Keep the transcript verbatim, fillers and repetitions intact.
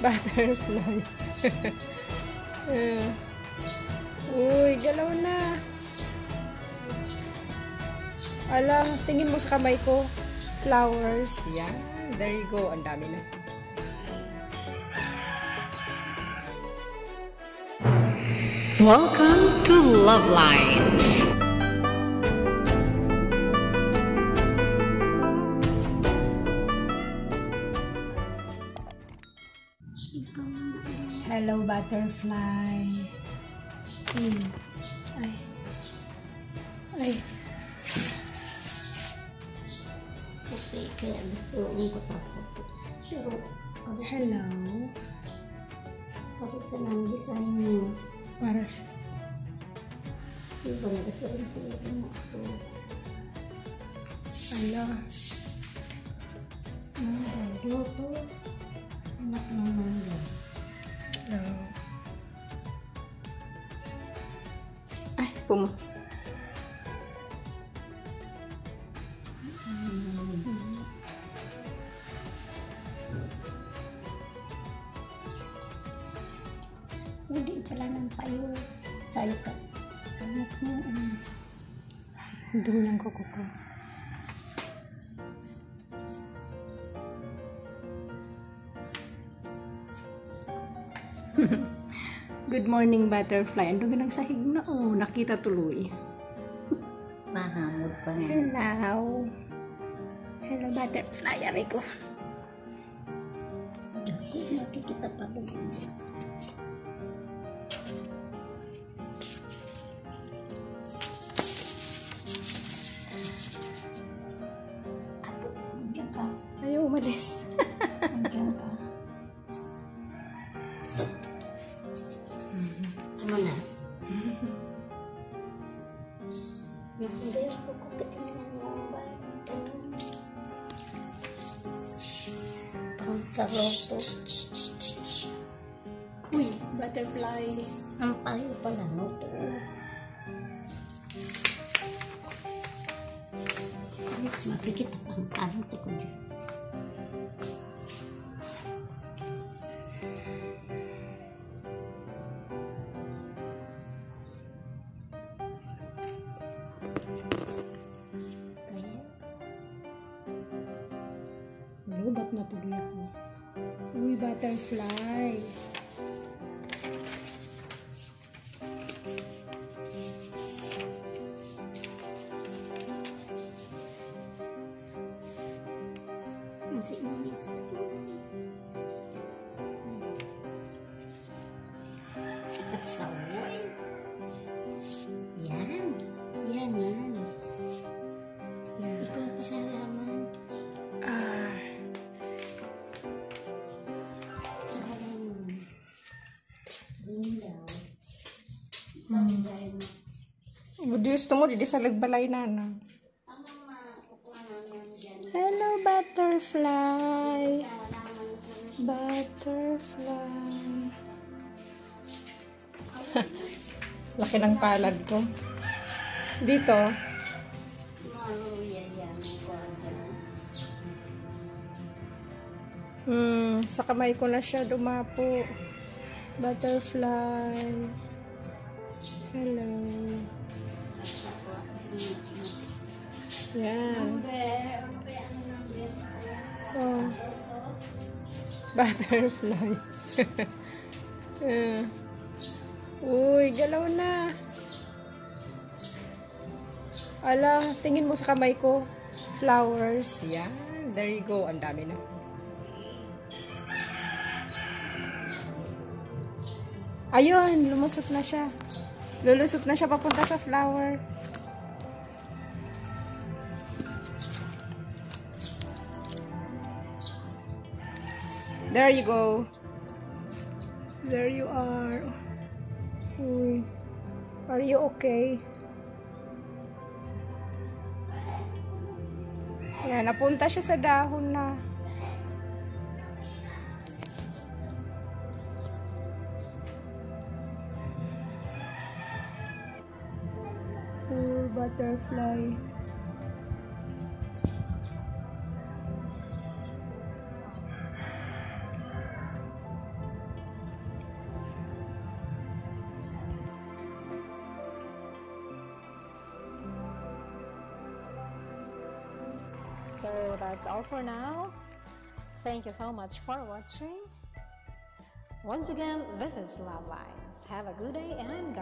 Butterfly. uh, uy, galaw na. Ala, tingin mo sa kamay ko. Flowers. Yan. There you go. Ang dami na. Welcome to Love Lines. Hello, butterfly. Hmm. Ay. Ay. Okay, kaya gusto ko tapos. Pero, Hello. bakit sa nang design niyo? Para Di ba nagasarin sila ng ito? Ala. Mangga, to. Anak ng mangga. No. Ay, pum. Hindi pala ng payo. Sayo ka. Kamot mo. Um. Ang dumi ng kuko ko. Good morning, butterfly. Ang dumi ng sahig na. Oh, nakita tuloy. Mahamod pa nga. Hello. Hello, butterfly. Aray ko. Nakikita pa ko. Diyan ka. Ayaw umalis. Diyan ka. Tama na. Hindi ako kupitin na ng mobile. Ang saroto. Uy, butterfly. Ang payo pala mo to. Makikita pa ang kanot ko dyan. Kaya, Ano, ba't natuloy ako? Uy, butterfly. ang sinis. Kasawoy. Yan. Yan, yan. Yan. Ikaw ito sa halaman. Ah, Sa halaman. Gindaw. Sa Hmm. halaman. gusto mo, di sa lagbalay na na. Ang mga kukuha naman dyan. Hello, butterfly. Sa halaman sa Butterfly. Laki ng palad ko. Dito. maruya yan. Kuha dyan. Hmm, sa kamay ko na siya dumapo. Butterfly. Hello. Yan. Number. Ano kaya ang number? Oh. Butterfly. uh. Uy, galaw na. Ala, tingin mo sa kamay ko. Flowers. Yan. There you go. Ang dami na. Ayun, lumusot na siya. Lulusot na siya papunta sa flower. There you go. There you are. Uy. Are you okay? Yan, napunta siya sa dahon na. Poor butterfly. So that's all for now. Thank you so much for watching. Once again, this is Love Lines. Have a good day and God